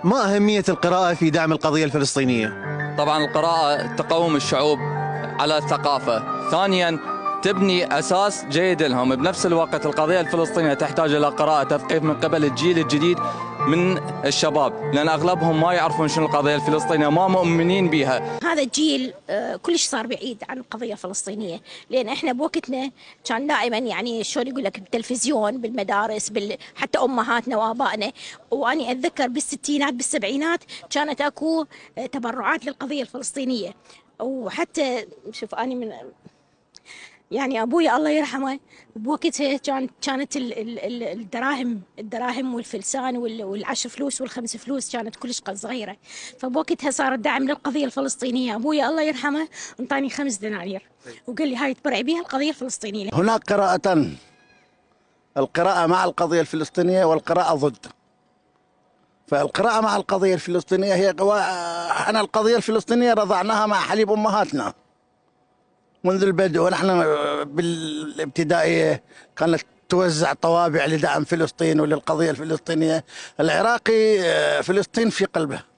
ما أهمية القراءة في دعم القضية الفلسطينية؟ طبعا القراءة تقوم الشعوب على الثقافة، ثانيا تبني أساس جيد لهم. بنفس الوقت القضية الفلسطينية تحتاج إلى قراءة تثقيف من قبل الجيل الجديد من الشباب، لأن أغلبهم ما يعرفون شنو القضية الفلسطينية، ما مؤمنين بها. هذا الجيل كلش صار بعيد عن القضية الفلسطينية، لأن إحنا بوقتنا كان دائما يعني شلون يقول لك بالتلفزيون بالمدارس حتى أمهاتنا وآبائنا، وأني أتذكر بالستينات بالسبعينات كانت أكو تبرعات للقضية الفلسطينية. وحتى شوف أني من يعني أبوي الله يرحمه بوقتها كانت الدراهم والفلسان والعشر فلوس والخمس فلوس كانت كلش صغيرة، فبوقتها صار الدعم للقضية الفلسطينية. أبوي الله يرحمه انطاني 5 دنانير وقال لي هاي تبرعي بها القضية الفلسطينية. هناك قراءتان، القراءة مع القضية الفلسطينية والقراءة ضد. فالقراءة مع القضية الفلسطينية هي أنا القضية الفلسطينية رضعناها مع حليب أمهاتنا منذ البدء، ونحن بالابتدائية كانت توزع طوابع لدعم فلسطين وللقضية الفلسطينية. العراقي فلسطين في قلبه.